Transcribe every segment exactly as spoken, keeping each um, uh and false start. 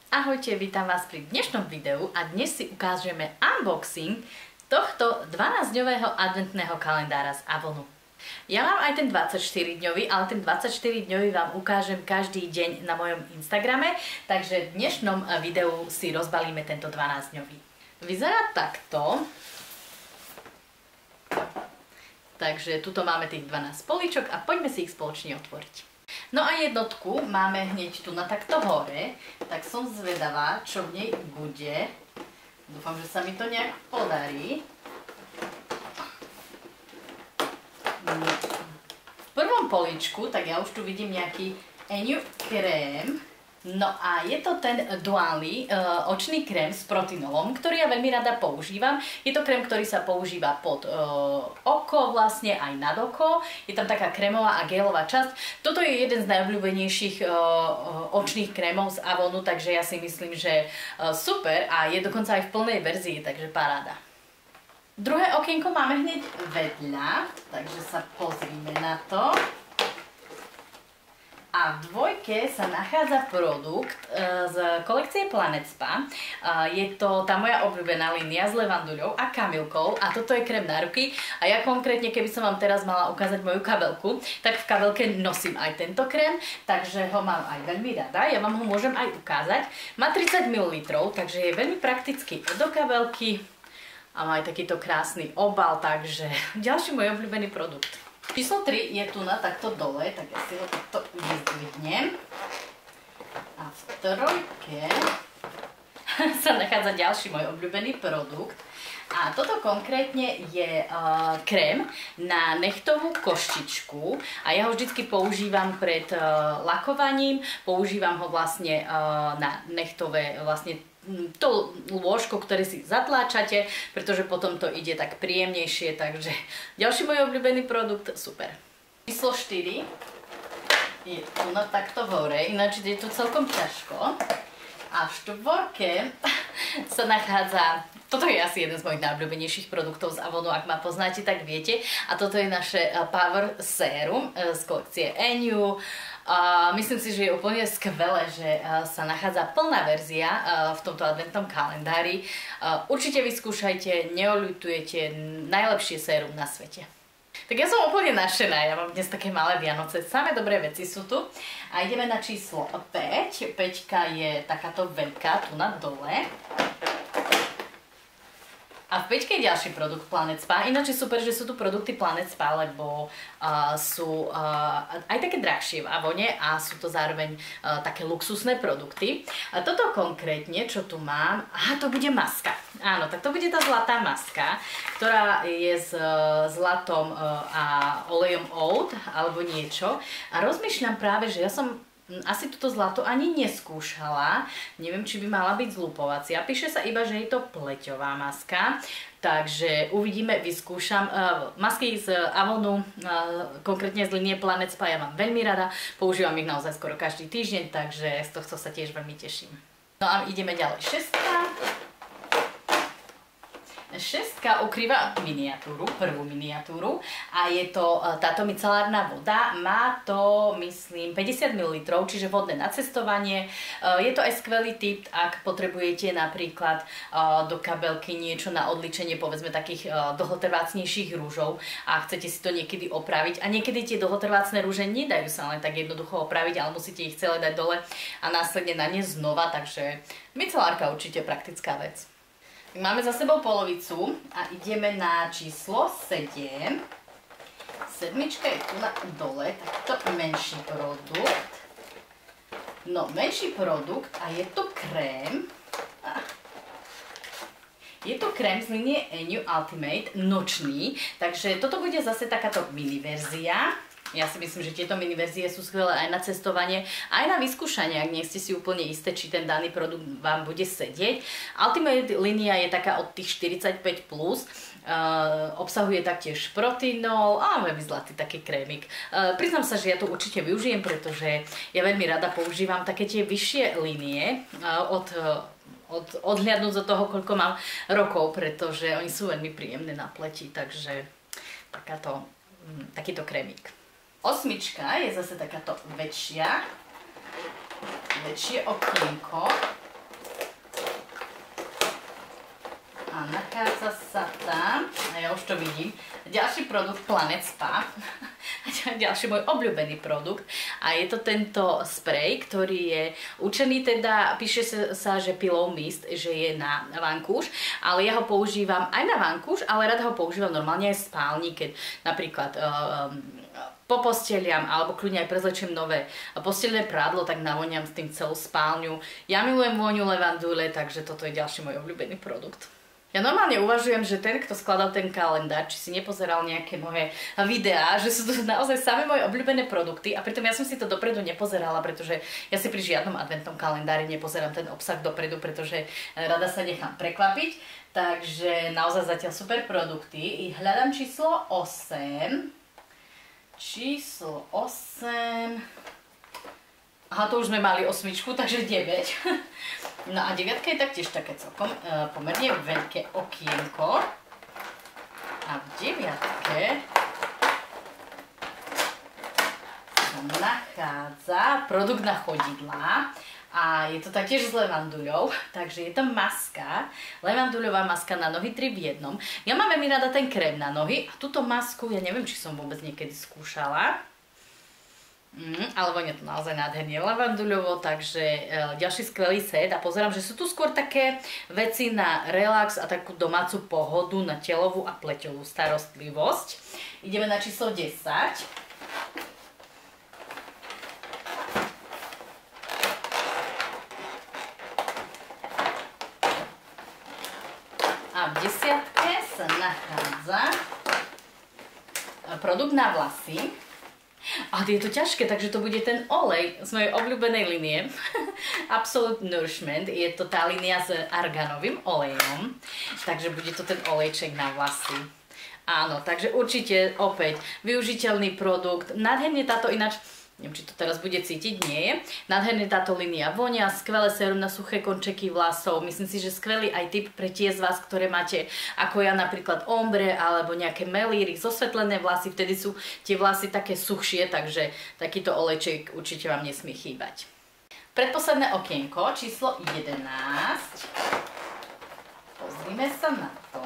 Ahojte, vítam vás pri dnešnom videu a dnes si ukážeme unboxing tohto dvanásťdňového adventného kalendára z Avonu. Ja mám aj ten dvadsaťštyridňový, ale ten dvadsaťštyridňový vám ukážem každý deň na mojom Instagrame, takže v dnešnom videu si rozbalíme tento dvanásťdňový. Vyzerá takto. Takže tuto máme tých dvanásť políčok a poďme si ich spoločne otvoriť. No a jednotku máme hneď tu na takto hore, tak som zvedavá, čo v nej bude. Dúfam, že sa mi to nejak podarí. V prvom políčku, tak ja už tu vidím nejaký Eniu krém. No a je to ten duálny uh, očný krém s protinolom, ktorý ja veľmi rada používam. Je to krém, ktorý sa používa pod uh, oko, vlastne aj nad oko. Je tam taká krémová a gelová časť. Toto je jeden z najobľúbenejších uh, očných krémov z Avonu, takže ja si myslím, že uh, super a je dokonca aj v plnej verzii, takže paráda. Druhé okienko máme hneď vedľa, takže sa pozrime na to. A v dvojke sa nachádza produkt z kolekcie Planet Spa. Je to tá moja obľúbená línia s levanduľou a kamilkou a toto je krém na ruky. A ja konkrétne, keby som vám teraz mala ukázať moju kabelku, tak v kabelke nosím aj tento krém, takže ho mám aj veľmi rada. Ja vám ho môžem aj ukázať. Má tridsať mililitrov, takže je veľmi praktický do kabelky a má aj takýto krásny obal, takže ďalší môj obľúbený produkt. Číslo tri je tu na takto dole, tak ja si ho takto vyzdvihnem. A v trojke sa nachádza ďalší môj obľúbený produkt. A toto konkrétne je uh, krém na nechtovú koštičku a ja ho vždycky používam pred uh, lakovaním, používam ho vlastne uh, na nechtové vlastne to lôžko, ktoré si zatláčate, pretože potom to ide tak príjemnejšie, takže ďalší môj obľúbený produkt, super. Číslo štyri je tu na takto hore, ináč je to celkom ťažko. A v štvorke sa nachádza, toto je asi jeden z mojich najobľúbenejších produktov z Avonu, ak ma poznáte, tak viete. A toto je naše Power Serum z kolekcie Eniu. Uh, myslím si, že je úplne skvelé, že uh, sa nachádza plná verzia uh, v tomto adventnom kalendári. Uh, určite vyskúšajte, neoľutujete, najlepšie sérum na svete. Tak ja som úplne nadšená, ja mám dnes také malé Vianoce, samé dobré veci sú tu. A ideme na číslo päť. Päťka je takáto veľká, tu na dole. A v peťke je ďalší produkt Planet Spa. Ináč je super, že sú tu produkty Planet Spa, lebo uh, sú uh, aj také drahšie v Avone a sú to zároveň uh, také luxusné produkty. A toto konkrétne, čo tu mám, aha, to bude maska. Áno, tak to bude tá zlatá maska, ktorá je s uh, zlatom uh, a olejom oud alebo niečo. A rozmýšľam práve, že ja som asi toto zlato ani neskúšala. Neviem, či by mala byť zlupovacia. Píše sa iba, že je to pleťová maska. Takže uvidíme, vyskúšam. Uh, masky z Avonu, uh, konkrétne z linie Planet Spa, ja mám veľmi rada. Používam ich naozaj skoro každý týždeň, takže z tohto sa tiež veľmi teším. No a ideme ďalej. Šestka. Šestka ukrýva miniatúru, prvú miniatúru a je to táto micelárna voda, má to myslím päťdesiat mililitrov, čiže vodné na cestovanie. Je to aj skvelý tip, ak potrebujete napríklad do kabelky niečo na odličenie povedzme takých dlhotrvácnejších rúžov a chcete si to niekedy opraviť a niekedy tie dlhotrvácne rúže nedajú sa len tak jednoducho opraviť, ale musíte ich celé dať dole a následne na ne znova, takže micelárka určite praktická vec. Máme za sebou polovicu a ideme na číslo sedem. Sedmička je tu na dole, takto menší produkt. No, menší produkt a je to krém. Je to krém z linie Eniu Ultimate, nočný, takže toto bude zase takáto mini verzia. Ja si myslím, že tieto miniverzie sú skvelé aj na cestovanie, aj na vyskúšanie, ak nie ste si úplne isté, či ten daný produkt vám bude sedieť. Ultimate línia je taká od tých štyridsaťpäť plus, uh, obsahuje taktiež protinol a veľmi zlatý taký krémik. Uh, priznám sa, že ja to určite využijem, pretože ja veľmi rada používam také tie vyššie línie uh, od... Uh, Od, odhliadnúť od toho, koľko mám rokov, pretože oni sú veľmi príjemné na pleti, takže takáto, takýto krémik. Osmička je zase takáto väčšia, väčšie okienko nachádza sa tam, a ja už to vidím, ďalší produkt Planet Spa, ďalší môj obľúbený produkt a je to tento sprej, ktorý je určený teda, píše sa, že pillow mist, že je na vankúš, ale ja ho používam aj na vankúš, ale rada ho používam normálne aj v spálni, keď napríklad um, po posteliam, alebo kľudne aj prezlečiem nové postelné prádlo, tak navoniam s tým celú spálňu. Ja milujem vôňu levandule, takže toto je ďalší môj obľúbený produkt. Ja normálne uvažujem, že ten, kto skladal ten kalendár, či si nepozeral nejaké moje videá, že sú to naozaj samé moje obľúbené produkty a pritom ja som si to dopredu nepozerala, pretože ja si pri žiadnom adventnom kalendári nepozerám ten obsah dopredu, pretože rada sa nechám prekvapiť. Takže naozaj zatiaľ super produkty. Hľadám číslo osem. Číslo osem. Aha, to už sme mali osmičku, takže deväť. No a deviatka je taktiež také celkom e, pomerne veľké okienko. A v deviatke sa nachádza produkt na chodidlá. A je to taktiež s levanduľou, takže je to maska, levanduľová maska na nohy tri v jednom. Ja mám veľmi rada ten krém na nohy a túto masku, ja neviem, či som vôbec niekedy skúšala. Mm, ale vonia to naozaj nádherne levanduľovo, takže e, ďalší skvelý set a pozerám, že sú tu skôr také veci na relax a takú domácu pohodu, na telovú a pleťovú starostlivosť. Ideme na číslo desať. A v desiatke sa nachádza produkt na vlasy. A je to ťažké, takže to bude ten olej z mojej obľúbenej linie. Absolute Nourishment. Je to tá línia s arganovým olejom. Takže bude to ten olejček na vlasy. Áno, takže určite opäť využiteľný produkt. Nádherne táto ináč... Neviem, či to teraz bude cítiť, nie je. Nádherne táto línia vonia, skvelé sérum na suché končeky vlasov. Myslím si, že skvelý aj tip pre tie z vás, ktoré máte, ako ja napríklad ombre alebo nejaké melíry, zosvetlené vlasy. Vtedy sú tie vlasy také suchšie, takže takýto olejček určite vám nesmie chýbať. Predposledné okienko, číslo jedenásť. Pozrime sa na to.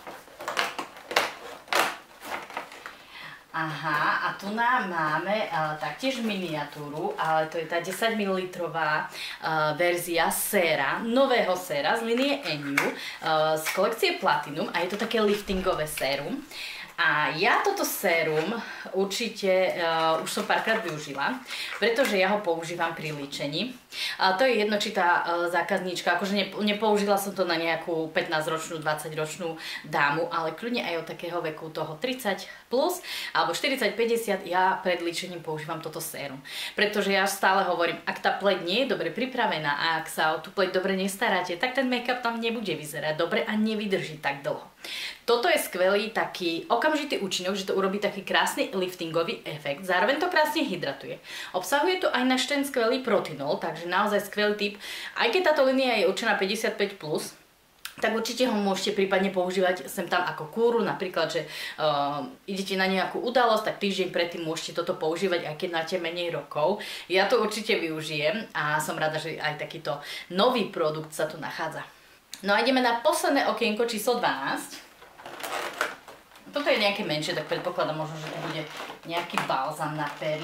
Aha, a tu nám máme uh, taktiež miniatúru, ale to je tá desať mililitrová uh, verzia séra, nového séra z linie Eniu, uh, z kolekcie Platinum a je to také liftingové sérum. A ja toto sérum určite uh, už som párkrát využila, pretože ja ho používam pri líčení. A to je jedno, či tá uh, zákazníčka, akože ne, nepoužila som to na nejakú pätnásťročnú, dvadsaťročnú dámu, ale kľudne aj od takého veku toho tridsať plus, alebo štyridsať päťdesiat, ja pred líčením používam toto sérum. Pretože ja stále hovorím, ak tá pleť nie je dobre pripravená a ak sa o tú pleť dobre nestaráte, tak ten make-up tam nebude vyzerať dobre a nevydrží tak dlho. Toto je skvelý taký okamžitý účinok, že to urobí taký krásny liftingový efekt, zároveň to krásne hydratuje. Obsahuje tu aj náš ten skvelý protinol, takže naozaj skvelý tip. Aj keď táto línia je určená päťdesiatpäť plus, tak určite ho môžete prípadne používať sem tam ako kúru, napríklad, že uh, idete na nejakú udalosť, tak týždeň predtým môžete toto používať, aj keď máte menej rokov. Ja to určite využijem a som rada, že aj takýto nový produkt sa tu nachádza. No a ideme na posledné okienko číslo dvanásť. Toto je nejaké menšie, tak predpokladám možno, že to bude nejaký balzam na pery.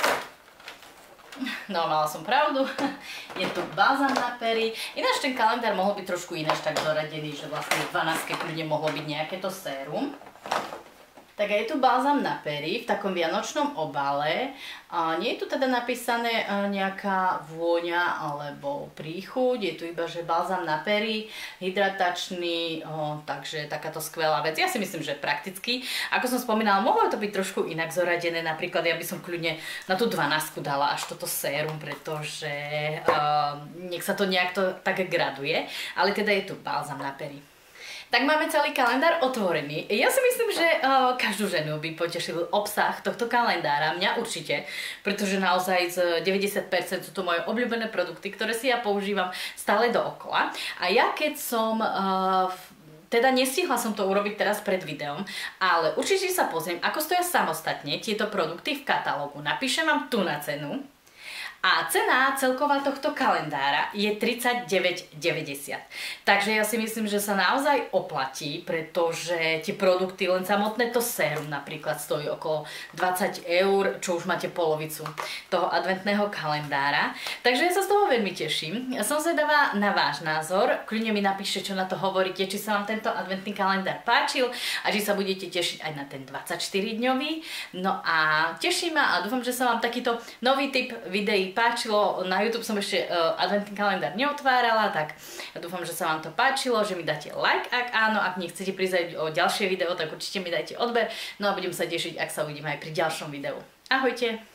No, mala som pravdu. Je tu balzam na pery. Ináč ten kalendár mohol byť trošku ináč tak zoradený, že vlastne v dvanástke kľudne mohlo byť nejaké to sérum. Tak je tu balzam na pery v takom vianočnom obale. A nie je tu teda napísané nejaká vôňa alebo príchuť. Je tu iba, že balzam na pery, hydratačný, o, takže takáto skvelá vec. Ja si myslím, že prakticky. Ako som spomínala, mohlo to byť trošku inak zoradené. Napríklad ja by som kľudne na tú dvanástku dala až toto sérum, pretože uh, nech sa to nejak to tak graduje. Ale teda je tu balzam na pery. Tak máme celý kalendár otvorený. Ja si myslím, že uh, každú ženu by potešil obsah tohto kalendára, mňa určite, pretože naozaj z deväťdesiat percent sú to moje obľúbené produkty, ktoré si ja používam stále dookola. A ja keď som... Uh, Teda nestihla som to urobiť teraz pred videom, ale určite sa pozriem, ako stoja samostatne tieto produkty v katalógu. Napíšem vám tu na cenu. A cena celková tohto kalendára je tridsaťdeväť deväťdesiat. Takže ja si myslím, že sa naozaj oplatí, pretože tie produkty, len samotné to sérum napríklad stojí okolo dvadsať eur, čo už máte polovicu toho adventného kalendára. Takže ja sa z toho veľmi teším. Ja som zvedavá na váš názor. Kľudne mi napíšte, čo na to hovoríte, či sa vám tento adventný kalendár páčil a či sa budete tešiť aj na ten dvadsaťštyri dňový. No a teším ma a dúfam, že sa vám takýto nový typ videí páčilo. Na YouTube som ešte uh, adventný kalendár neotvárala, tak ja dúfam, že sa vám to páčilo, že mi dáte like, ak áno, ak nechcete prísť o ďalšie video, tak určite mi dajte odber. No a budem sa tešiť, ak sa uvidíme aj pri ďalšom videu. Ahojte!